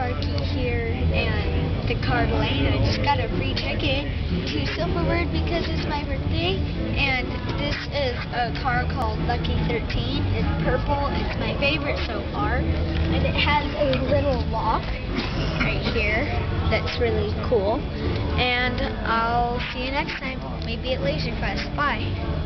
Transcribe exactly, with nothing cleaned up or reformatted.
Sparky here and the CardLane. I just got a free ticket to Silverbird because it's my birthday, and this is a car called Lucky thirteen. It's purple. It's my favorite so far, and it has a little lock right here that's really cool. And I'll see you next time, maybe at Laser Quest. Bye.